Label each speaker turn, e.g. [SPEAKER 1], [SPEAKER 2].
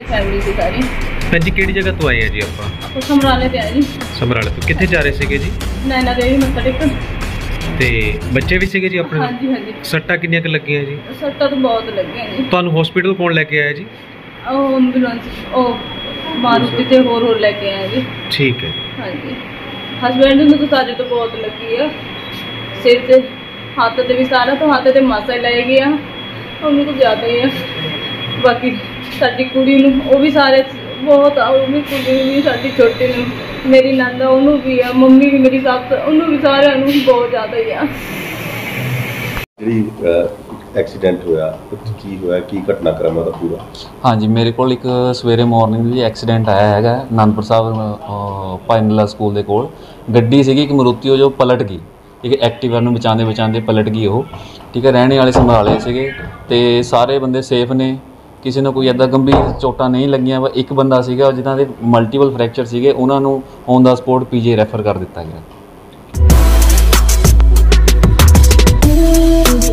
[SPEAKER 1] Family सी सारी।
[SPEAKER 2] भैन जी किहड़ी जगह तो आए हैं जी आप?
[SPEAKER 1] आपको समराले पे आए जी।
[SPEAKER 2] समराले तो कितने जा रहे थे जी?
[SPEAKER 1] नैना देवी मत्था टेकन।
[SPEAKER 2] ते बच्चे भी सीगे जी अपने?
[SPEAKER 1] हाँ जी हाँ जी।
[SPEAKER 2] सट्टा किन्नियां क लगियां जी?
[SPEAKER 1] सट्टा तो बहुत लगियां जी।
[SPEAKER 2] तुहानू हॉस्पिटल कौन लेके आया जी?
[SPEAKER 1] एम्बूलेंस मारुति ते होर लेके आए जी।
[SPEAKER 2] ठीक है।
[SPEAKER 1] हाँ जी। हसबैंड नूं तो सारे तो बहुत लगी है, सिर ते हाथ ते भी सारा, तो हाथ ते मासा ही लै गया, उन्होंने तो ज़्यादा ही है। बाकी साडी कुड़ी नूं वो भी सारे बहुत आ, वो भी कुड़ी भी साडी छोटी नूं, मेरी नंद उन्होंने भी है, मम्मी भी मेरी सस उन्होंने भी सारे बहुत ज़्यादा ही है।
[SPEAKER 3] एक्सीडेंट होया की होया की घटनाक्रम है पूरा?
[SPEAKER 4] हाँ जी, मेरे को एक सवेरे मॉर्निंग जी एक्सीडेंट आया है आनंदपुर साहब भाईमला स्कूल के कोल। गड्डी सी एक मरुति जो पलट गई, ठीक है, एक्टिवा नूं बचाते बचाते पलट गई वो, ठीक है। रहने वाले समराले सीगे ते सारे बंदे सेफ ने, किसी ने कोई ऐदा गंभीर चोटां नहीं लगियां। एक बंदा सीगा जिन्हां दे मल्टीपल फ्रैक्चर सीगे, उन्हां नूं on the spot PG refer कर दिता गया।